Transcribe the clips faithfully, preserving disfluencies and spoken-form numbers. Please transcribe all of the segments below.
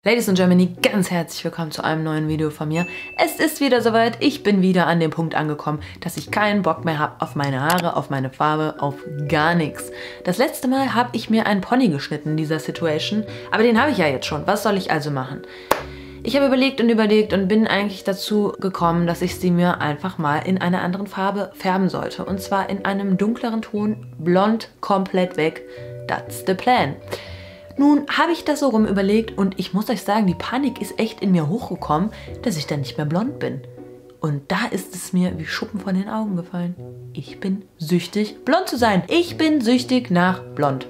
Ladies and Germany, ganz herzlich willkommen zu einem neuen Video von mir. Es ist wieder soweit, ich bin wieder an dem Punkt angekommen, dass ich keinen Bock mehr habe auf meine Haare, auf meine Farbe, auf gar nichts. Das letzte Mal habe ich mir einen Pony geschnitten in dieser Situation, aber den habe ich ja jetzt schon. Was soll ich also machen? Ich habe überlegt und überlegt und bin eigentlich dazu gekommen, dass ich sie mir einfach mal in einer anderen Farbe färben sollte. Und zwar in einem dunkleren Ton, blond, komplett weg. That's the plan. Nun habe ich das so rum überlegt und ich muss euch sagen, die Panik ist echt in mir hochgekommen, dass ich dann nicht mehr blond bin. Und da ist es mir wie Schuppen von den Augen gefallen. Ich bin süchtig, blond zu sein. Ich bin süchtig nach blond.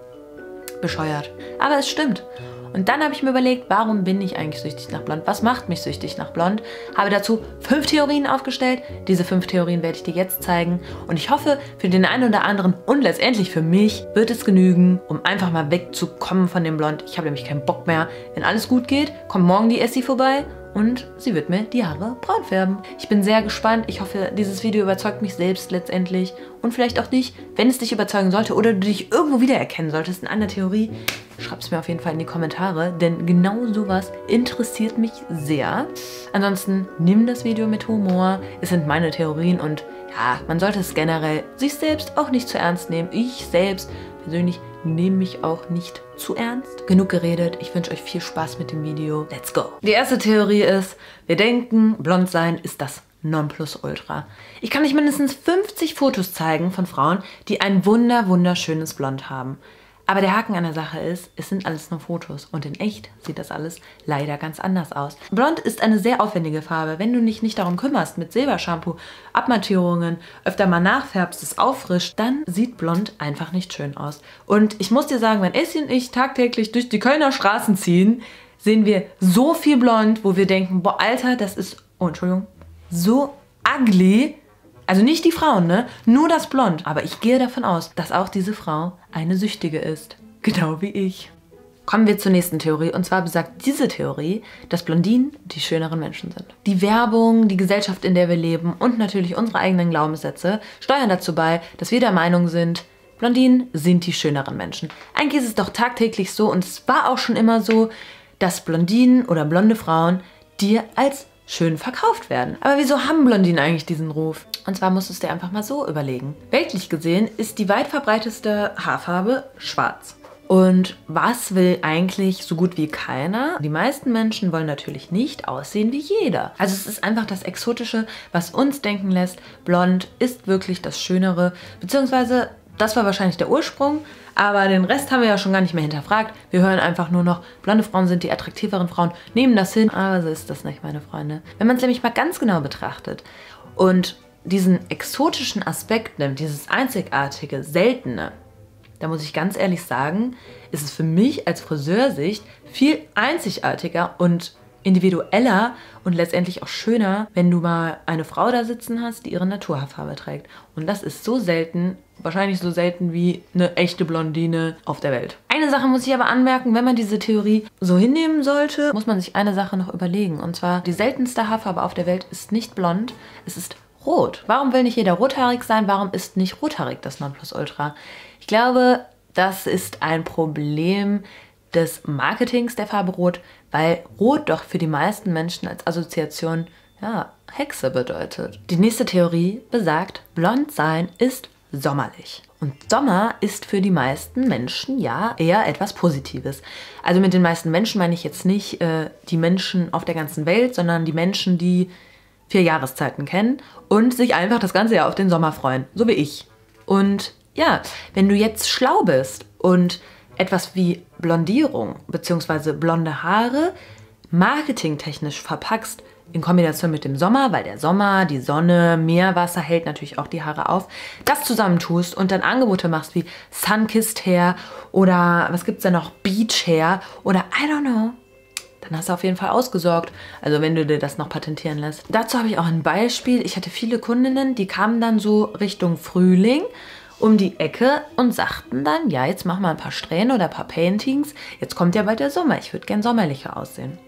Bescheuert. Aber es stimmt. Und dann habe ich mir überlegt, warum bin ich eigentlich süchtig nach blond? Was macht mich süchtig nach blond? Habe dazu fünf Theorien aufgestellt. Diese fünf Theorien werde ich dir jetzt zeigen. Und ich hoffe, für den einen oder anderen und letztendlich für mich wird es genügen, um einfach mal wegzukommen von dem Blond. Ich habe nämlich keinen Bock mehr. Wenn alles gut geht, kommt morgen die Essie vorbei und sie wird mir die Haare braun färben. Ich bin sehr gespannt. Ich hoffe, dieses Video überzeugt mich selbst letztendlich und vielleicht auch dich. Wenn es dich überzeugen sollte oder du dich irgendwo wiedererkennen solltest in einer Theorie, schreib es mir auf jeden Fall in die Kommentare, denn genau sowas interessiert mich sehr. Ansonsten nimm das Video mit Humor. Es sind meine Theorien und ja, man sollte es generell sich selbst auch nicht zu ernst nehmen. Ich selbst persönlich nehme mich auch nicht zu ernst. Genug geredet. Ich wünsche euch viel Spaß mit dem Video. Let's go! Die erste Theorie ist, wir denken, blond sein ist das Nonplusultra. Ich kann euch mindestens fünfzig Fotos zeigen von Frauen, die ein wunder, wunderschönes Blond haben. Aber der Haken an der Sache ist, es sind alles nur Fotos und in echt sieht das alles leider ganz anders aus. Blond ist eine sehr aufwendige Farbe. Wenn du dich nicht darum kümmerst, mit Silbershampoo, Abmattierungen, öfter mal nachfärbst, es auffrischt, dann sieht Blond einfach nicht schön aus. Und ich muss dir sagen, wenn Essie und ich tagtäglich durch die Kölner Straßen ziehen, sehen wir so viel Blond, wo wir denken, boah, Alter, das ist, oh, Entschuldigung, so ugly. Also nicht die Frauen, ne? Nur das Blond. Aber ich gehe davon aus, dass auch diese Frau eine Süchtige ist. Genau wie ich. Kommen wir zur nächsten Theorie. Und zwar besagt diese Theorie, dass Blondinen die schöneren Menschen sind. Die Werbung, die Gesellschaft, in der wir leben und natürlich unsere eigenen Glaubenssätze steuern dazu bei, dass wir der Meinung sind, Blondinen sind die schöneren Menschen. Eigentlich ist es doch tagtäglich so und es war auch schon immer so, dass Blondinen oder blonde Frauen dir als schön verkauft werden. Aber wieso haben Blondinen eigentlich diesen Ruf? Und zwar musst du es dir einfach mal so überlegen. Weltlich gesehen ist die weit verbreiteste Haarfarbe schwarz. Und was will eigentlich so gut wie keiner? Die meisten Menschen wollen natürlich nicht aussehen wie jeder. Also es ist einfach das Exotische, was uns denken lässt, blond ist wirklich das Schönere, beziehungsweise das war wahrscheinlich der Ursprung, aber den Rest haben wir ja schon gar nicht mehr hinterfragt. Wir hören einfach nur noch, blonde Frauen sind die attraktiveren Frauen, nehmen das hin. Aber so ist das nicht, meine Freunde. Wenn man es nämlich mal ganz genau betrachtet und diesen exotischen Aspekt nimmt, dieses einzigartige, seltene, da muss ich ganz ehrlich sagen, ist es für mich als Friseursicht viel einzigartiger und individueller und letztendlich auch schöner, wenn du mal eine Frau da sitzen hast, die ihre Naturhaarfarbe trägt. Und das ist so selten, wahrscheinlich so selten wie eine echte Blondine auf der Welt. Eine Sache muss ich aber anmerken, wenn man diese Theorie so hinnehmen sollte, muss man sich eine Sache noch überlegen. Und zwar, die seltenste Haarfarbe auf der Welt ist nicht blond, es ist rot. Warum will nicht jeder rothaarig sein? Warum ist nicht rothaarig das Nonplusultra? Ich glaube, das ist ein Problem des Marketings der Farbe Rot, weil Rot doch für die meisten Menschen als Assoziation, ja, Hexe bedeutet. Die nächste Theorie besagt, blond sein ist sommerlich. Und Sommer ist für die meisten Menschen ja eher etwas Positives. Also mit den meisten Menschen meine ich jetzt nicht äh, die Menschen auf der ganzen Welt, sondern die Menschen, die vier Jahreszeiten kennen und sich einfach das ganze Jahr auf den Sommer freuen, so wie ich. Und ja, wenn du jetzt schlau bist und etwas wie Blondierung bzw. blonde Haare marketingtechnisch verpackst in Kombination mit dem Sommer, weil der Sommer, die Sonne, Meerwasser hält natürlich auch die Haare auf, das zusammentust und dann Angebote machst wie Sunkissed Hair oder was gibt's da noch, Beach Hair oder I don't know, dann hast du auf jeden Fall ausgesorgt, also wenn du dir das noch patentieren lässt. Dazu habe ich auch ein Beispiel. Ich hatte viele Kundinnen, die kamen dann so Richtung Frühling um die Ecke und sagten dann, ja, jetzt mach mal ein paar Strähnen oder ein paar Paintings. Jetzt kommt ja bald der Sommer. Ich würde gern sommerlicher aussehen.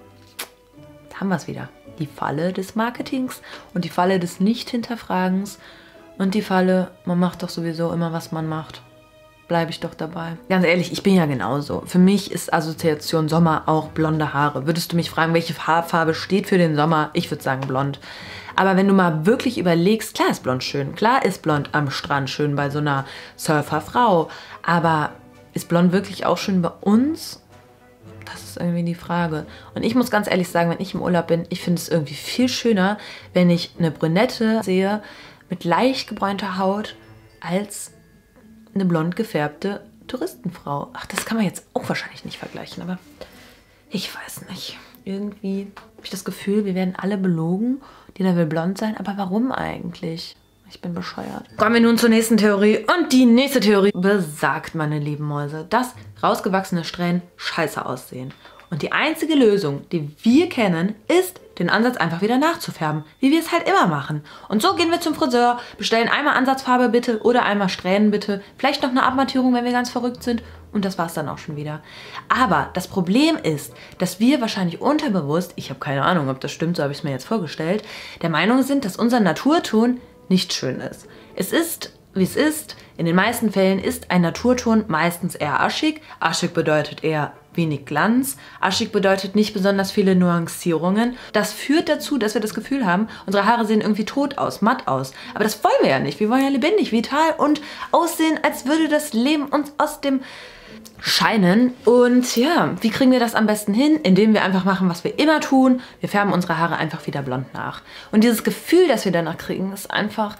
Da haben wir es wieder. Die Falle des Marketings und die Falle des Nicht-Hinterfragens und die Falle, man macht doch sowieso immer, was man macht. bleibe ich doch dabei. Ganz ehrlich, ich bin ja genauso. Für mich ist Assoziation Sommer auch blonde Haare. Würdest du mich fragen, welche Haarfarbe steht für den Sommer? Ich würde sagen blond. Aber wenn du mal wirklich überlegst, klar ist blond schön. Klar ist blond am Strand schön bei so einer Surferfrau. Aber ist blond wirklich auch schön bei uns? Das ist irgendwie die Frage. Und ich muss ganz ehrlich sagen, wenn ich im Urlaub bin, ich finde es irgendwie viel schöner, wenn ich eine Brünette sehe mit leicht gebräunter Haut als eine blond gefärbte Touristenfrau. Ach, das kann man jetzt auch wahrscheinlich nicht vergleichen, aber ich weiß nicht. Irgendwie habe ich das Gefühl, wir werden alle belogen. Jeder will blond sein, aber warum eigentlich? Ich bin bescheuert. Kommen wir nun zur nächsten Theorie. Und die nächste Theorie besagt, meine lieben Mäuse, dass rausgewachsene Strähnen scheiße aussehen. Und die einzige Lösung, die wir kennen, ist, den Ansatz einfach wieder nachzufärben, wie wir es halt immer machen. Und so gehen wir zum Friseur, bestellen einmal Ansatzfarbe bitte oder einmal Strähnen bitte, vielleicht noch eine Abmattierung, wenn wir ganz verrückt sind und das war es dann auch schon wieder. Aber das Problem ist, dass wir wahrscheinlich unterbewusst, ich habe keine Ahnung, ob das stimmt, so habe ich es mir jetzt vorgestellt, der Meinung sind, dass unser Naturton nicht schön ist. Es ist, wie es ist, in den meisten Fällen ist ein Naturton meistens eher aschig. Aschig bedeutet eher wenig Glanz. Aschig bedeutet nicht besonders viele Nuancierungen. Das führt dazu, dass wir das Gefühl haben, unsere Haare sehen irgendwie tot aus, matt aus. Aber das wollen wir ja nicht. Wir wollen ja lebendig, vital und aussehen, als würde das Leben uns aus dem scheinen. Und ja, wie kriegen wir das am besten hin? Indem wir einfach machen, was wir immer tun. Wir färben unsere Haare einfach wieder blond nach. Und dieses Gefühl, das wir danach kriegen, ist einfach,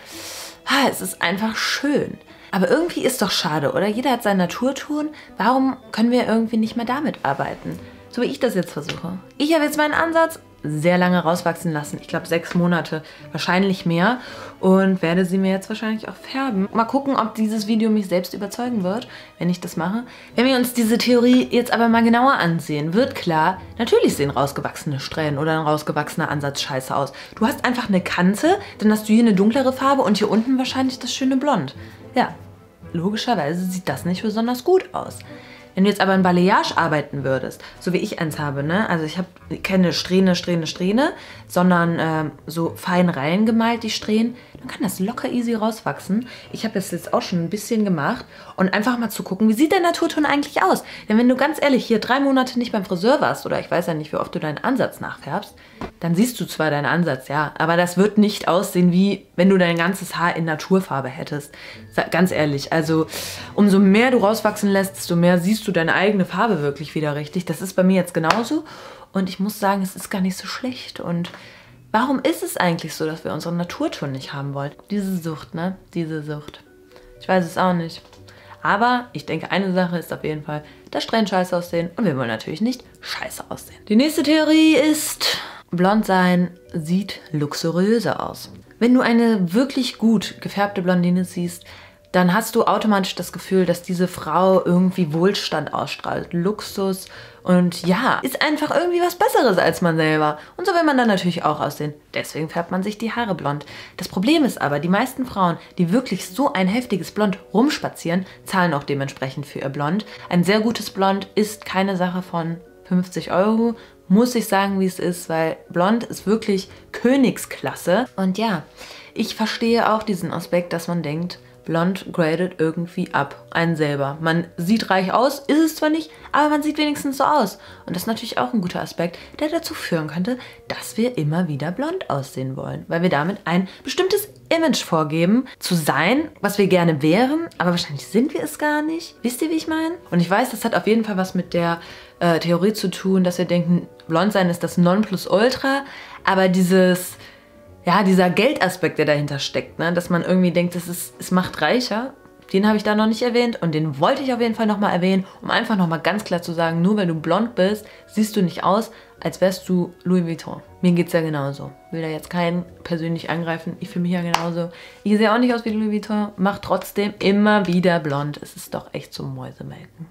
es ist einfach schön. Aber irgendwie ist doch schade, oder? Jeder hat seinen Naturton. Warum können wir irgendwie nicht mehr damit arbeiten? So wie ich das jetzt versuche. Ich habe jetzt meinen Ansatz sehr lange rauswachsen lassen. Ich glaube sechs Monate, wahrscheinlich mehr. Und werde sie mir jetzt wahrscheinlich auch färben. Mal gucken, ob dieses Video mich selbst überzeugen wird, wenn ich das mache. Wenn wir uns diese Theorie jetzt aber mal genauer ansehen, wird klar, natürlich sehen rausgewachsene Strähnen oder ein rausgewachsener Ansatz scheiße aus. Du hast einfach eine Kante, dann hast du hier eine dunklere Farbe und hier unten wahrscheinlich das schöne Blond. Ja, logischerweise sieht das nicht besonders gut aus. Wenn du jetzt aber in Balayage arbeiten würdest, so wie ich eins habe, ne? Also ich habe keine Strähne, Strähne, Strähne, sondern ähm, so fein reingemalt die Strähnen, dann kann das locker easy rauswachsen. Ich habe das jetzt auch schon ein bisschen gemacht und einfach mal zu gucken, wie sieht der Naturton eigentlich aus? Denn wenn du ganz ehrlich hier drei Monate nicht beim Friseur warst oder ich weiß ja nicht, wie oft du deinen Ansatz nachfärbst, dann siehst du zwar deinen Ansatz, ja, aber das wird nicht aussehen, wie wenn du dein ganzes Haar in Naturfarbe hättest. Ganz ehrlich, also umso mehr du rauswachsen lässt, desto mehr siehst du deine eigene Farbe wirklich wieder richtig. Das ist bei mir jetzt genauso und ich muss sagen, es ist gar nicht so schlecht. Und warum ist es eigentlich so, dass wir unseren Naturton nicht haben wollen? Diese Sucht, ne? Diese Sucht. Ich weiß es auch nicht. Aber ich denke, eine Sache ist auf jeden Fall, dass Strähnen scheiße aussehen und wir wollen natürlich nicht scheiße aussehen. Die nächste Theorie ist, blond sein sieht luxuriöser aus. Wenn du eine wirklich gut gefärbte Blondine siehst, dann hast du automatisch das Gefühl, dass diese Frau irgendwie Wohlstand ausstrahlt, Luxus und ja, ist einfach irgendwie was Besseres als man selber. Und so will man dann natürlich auch aussehen. Deswegen färbt man sich die Haare blond. Das Problem ist aber, die meisten Frauen, die wirklich so ein heftiges Blond rumspazieren, zahlen auch dementsprechend für ihr Blond. Ein sehr gutes Blond ist keine Sache von fünfzig Euro, muss ich sagen, wie es ist, weil blond ist wirklich Königsklasse. Und ja, ich verstehe auch diesen Aspekt, dass man denkt, blond gradet irgendwie ab, einen selber. Man sieht reich aus, ist es zwar nicht, aber man sieht wenigstens so aus. Und das ist natürlich auch ein guter Aspekt, der dazu führen könnte, dass wir immer wieder blond aussehen wollen. Weil wir damit ein bestimmtes Image vorgeben, zu sein, was wir gerne wären, aber wahrscheinlich sind wir es gar nicht. Wisst ihr, wie ich meine? Und ich weiß, das hat auf jeden Fall was mit der äh, Theorie zu tun, dass wir denken, blond sein ist das Nonplusultra, aber dieses... ja, dieser Geldaspekt, der dahinter steckt, ne? Dass man irgendwie denkt, das ist, es macht reicher, den habe ich da noch nicht erwähnt und den wollte ich auf jeden Fall nochmal erwähnen, um einfach nochmal ganz klar zu sagen, nur weil du blond bist, siehst du nicht aus, als wärst du Louis Vuitton. Mir geht es ja genauso. Ich will da jetzt keinen persönlich angreifen, ich fühle mich ja genauso. Ich sehe auch nicht aus wie Louis Vuitton, mach trotzdem immer wieder blond. Es ist doch echt zum Mäusemelken.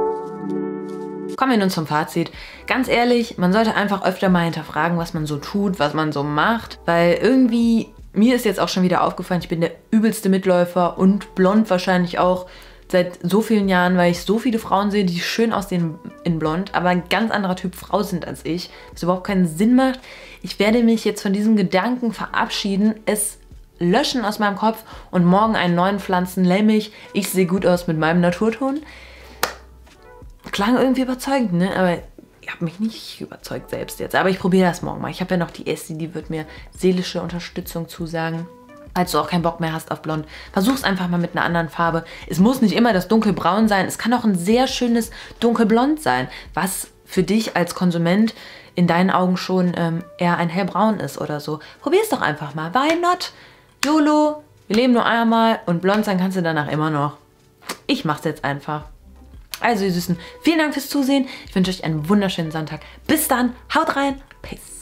Kommen wir nun zum Fazit. Ganz ehrlich, man sollte einfach öfter mal hinterfragen, was man so tut, was man so macht, weil irgendwie, mir ist jetzt auch schon wieder aufgefallen, ich bin der übelste Mitläufer und blond wahrscheinlich auch seit so vielen Jahren, weil ich so viele Frauen sehe, die schön aussehen in blond, aber ein ganz anderer Typ Frau sind als ich, was überhaupt keinen Sinn macht. Ich werde mich jetzt von diesem Gedanken verabschieden, es löschen aus meinem Kopf und morgen einen neuen pflanzen, nämlich ich sehe gut aus mit meinem Naturton. Klang irgendwie überzeugend, ne? Aber ich habe mich nicht überzeugt selbst jetzt. Aber ich probiere das morgen mal. Ich habe ja noch die Essie, die wird mir seelische Unterstützung zusagen. Falls du auch keinen Bock mehr hast auf blond, versuch's einfach mal mit einer anderen Farbe. Es muss nicht immer das dunkelbraun sein. Es kann auch ein sehr schönes dunkelblond sein, was für dich als Konsument in deinen Augen schon ähm, eher ein hellbraun ist oder so. Probier's doch einfach mal. Why not? YOLO, wir leben nur einmal und blond sein kannst du danach immer noch. Ich mach's jetzt einfach. Also ihr Süßen, vielen Dank fürs Zusehen. Ich wünsche euch einen wunderschönen Sonntag. Bis dann, haut rein, peace.